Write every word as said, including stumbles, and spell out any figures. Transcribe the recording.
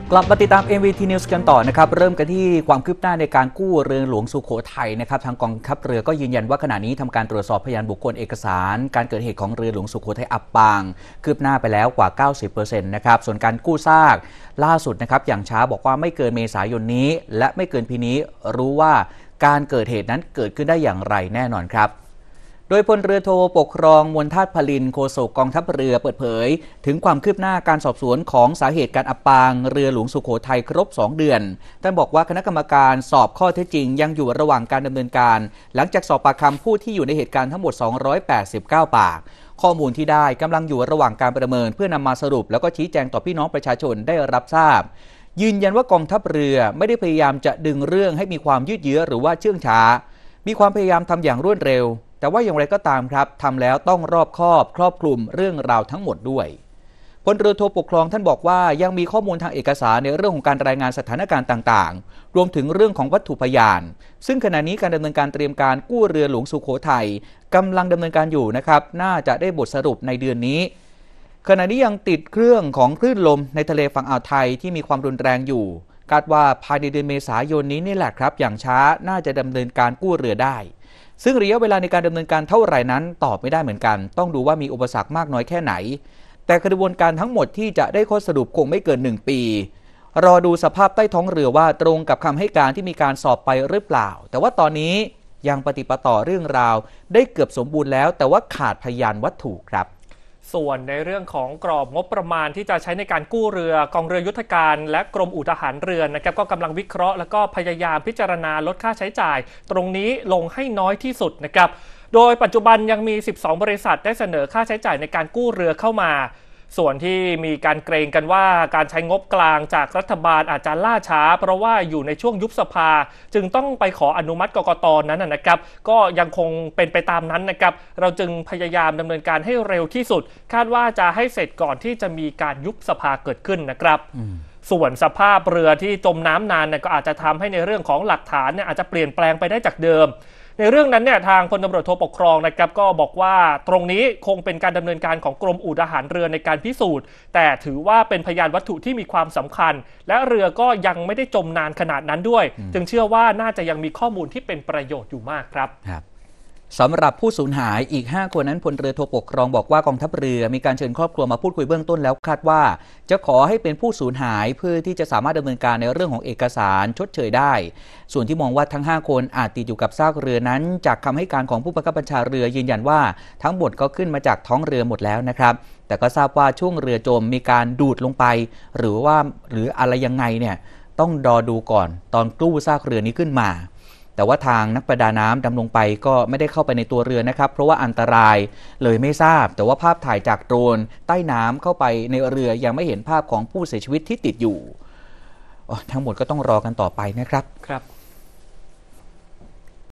กลับมาติดตาม เอ็ม วี ที News กันต่อนะครับเริ่มกันที่ความคืบหน้าในการกู้เรือหลวงสุโขทัยนะครับทางกองทัพเรือก็ยืนยันว่าขณะนี้ทำการตรวจสอบพยานบุคคลเอกสารการเกิดเหตุของเรือหลวงสุโขทัยอับปางคืบหน้าไปแล้วกว่า เก้าสิบเปอร์เซ็นต์ นะครับส่วนการกู้ซากล่าสุดนะครับอย่างช้าบอกว่าไม่เกินเมษายนนี้และไม่เกินปีนี้รู้ว่าการเกิดเหตุนั้นเกิดขึ้นได้อย่างไรแน่นอนครับโดยพลเรือโทปกครองมนทาตพลินโฆษกกองทัพเรือเปิดเผยถึงความคืบหน้าการสอบสวนของสาเหตุการอับปางเรือหลวงสุโขทัยครบสองเดือนท่านบอกว่าคณะกรรมการสอบข้อเท็จจริงยังอยู่ระหว่างการดำเนินการหลังจากสอบปากคำผู้ที่อยู่ในเหตุการณ์ทั้งหมดสองร้อยแปดสิบเก้าปากข้อมูลที่ได้กำลังอยู่ระหว่างการประเมินเพื่อนำมาสรุปแล้วก็ชี้แจงต่อพี่น้องประชาชนได้รับทราบยืนยันว่ากองทัพเรือไม่ได้พยายามจะดึงเรื่องให้มีความยืดเยื้อหรือว่าเชื่องช้ามีความพยายามทำอย่างรวดเร็วแต่ว่าอย่างไรก็ตามครับทำแล้วต้องรอบคอบครอบคลุมเรื่องราวทั้งหมดด้วยพลเรือโทปกครองท่านบอกว่ายังมีข้อมูลทางเอกสารในเรื่องของการรายงานสถานการณ์ต่างๆรวมถึงเรื่องของวัตถุพยานซึ่งขณะนี้การดำเนินการเตรียมการกู้เรือหลวงสุโขทัยกำลังดำเนินการอยู่นะครับน่าจะได้บทสรุปในเดือนนี้ขณะนี้ยังติดเครื่องของคลื่นลมในทะเลฝั่งอ่าวไทยที่มีความรุนแรงอยู่คาดว่าภายในเดือนเมษายนนี้นี่แหละครับอย่างช้าน่าจะดำเนินการกู้เรือได้ซึ่งระยะเวลาในการดำเนินการเท่าไหร่นั้นตอบไม่ได้เหมือนกันต้องดูว่ามีอุปสรรคมากน้อยแค่ไหนแต่กระบวนการทั้งหมดที่จะได้ข้อสรุปคงไม่เกินหนึ่งปีรอดูสภาพใต้ท้องเรือว่าตรงกับคำให้การที่มีการสอบไปหรือเปล่าแต่ว่าตอนนี้ยังปฏิปต่อเรื่องราวได้เกือบสมบูรณ์แล้วแต่ว่าขาดพยานวัตถุครับส่วนในเรื่องของกรอบงบประมาณที่จะใช้ในการกู้เรือกองเรือยุทธการและกรมอู่ทหารเรือนะครับก็กำลังวิเคราะห์แล้วก็พยายามพิจารณาลดค่าใช้จ่ายตรงนี้ลงให้น้อยที่สุดนะครับโดยปัจจุบันยังมีสิบสองบริษัทได้เสนอค่าใช้จ่ายในการกู้เรือเข้ามาส่วนที่มีการเกรงกันว่าการใช้งบกลางจากรัฐบาลอาจจะล่าช้าเพราะว่าอยู่ในช่วงยุบสภาจึงต้องไปขออนุมัติกกต.นั้นนะครับก็ยังคงเป็นไปตามนั้นนะครับเราจึงพยายามดำเนินการให้เร็วที่สุดคาดว่าจะให้เสร็จก่อนที่จะมีการยุบสภาเกิดขึ้นนะครับส่วนสภาพเรือที่จมน้ำนานเนี่ยก็อาจจะทำให้ในเรื่องของหลักฐานเนี่ยอาจจะเปลี่ยนแปลงไปได้จากเดิมในเรื่องนั้นเนี่ยทางพลตำรวจโทปกครองนะครับก็บอกว่าตรงนี้คงเป็นการดำเนินการของกรมอู่ทหารเรือในการพิสูจน์แต่ถือว่าเป็นพยานวัตถุที่มีความสำคัญและเรือก็ยังไม่ได้จมนานขนาดนั้นด้วยจึงเชื่อว่าน่าจะยังมีข้อมูลที่เป็นประโยชน์อยู่มากครับสำหรับผู้สูญหายอีกห้าคนนั้นพลเรือโทปกครองบอกว่ากองทัพเรือมีการเชิญครอบครัวมาพูดคุยเบื้องต้นแล้วคาดว่าจะขอให้เป็นผู้สูญหายเพื่อที่จะสามารถดำเนินการในเรื่องของเอกสารชดเชยได้ส่วนที่มองว่าทั้งห้าคนอาจติดอยู่กับซากเรือนั้นจากคำให้การของผู้บังคับบัญชาเรือยืนยันว่าทั้งหมดก็ขึ้นมาจากท้องเรือหมดแล้วนะครับแต่ก็ทราบว่าช่วงเรือจมมีการดูดลงไปหรือว่าหรืออะไรยังไงเนี่ยต้องรอดูก่อนตอนกู้ซากเรือนี้ขึ้นมาแต่ว่าทางนักประดาน้ำดำลงไปก็ไม่ได้เข้าไปในตัวเรือนะครับเพราะว่าอันตรายเลยไม่ทราบแต่ว่าภาพถ่ายจากโดรนใต้น้ำเข้าไปในเรือยังไม่เห็นภาพของผู้เสียชีวิตที่ติดอยู่ทั้งหมดก็ต้องรอกันต่อไปนะครับครับ